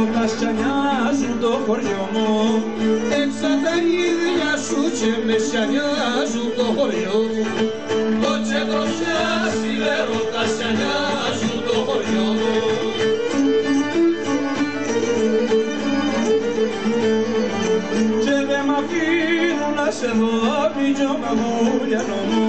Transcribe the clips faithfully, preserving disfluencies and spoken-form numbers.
έρωτας κι ανιάζουν το χωριό μου. Έτσι τα ίδια σου και με σιανιάζουν το χωριό μου. Το τσεντροσιάς είναι έρωτας κι ανιάζουν το χωριό μου. Και δε μ' αφήνουν να σε δω πιτζό μαγούλιανο μου.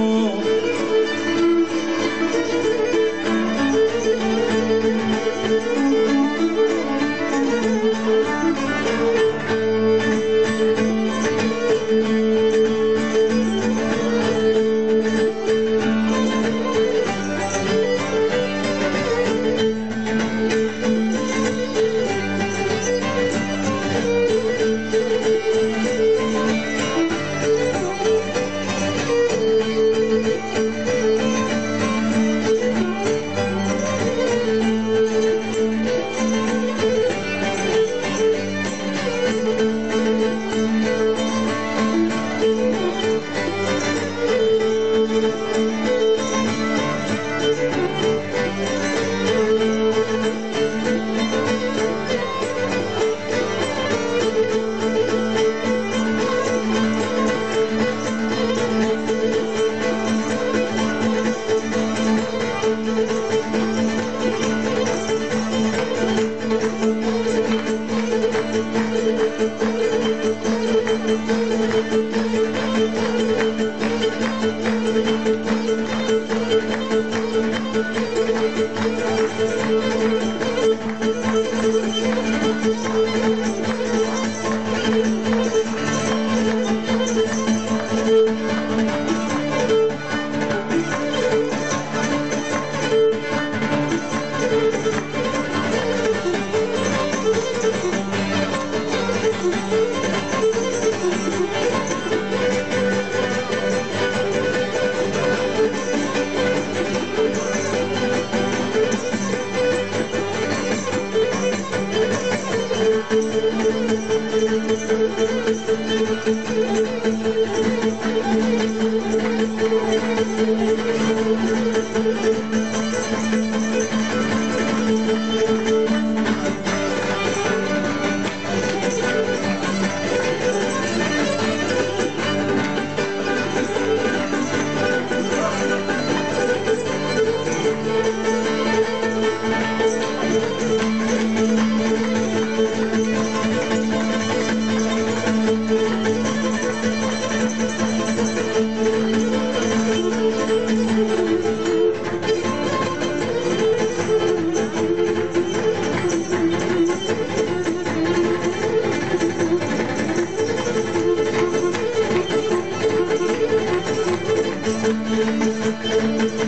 Thank you.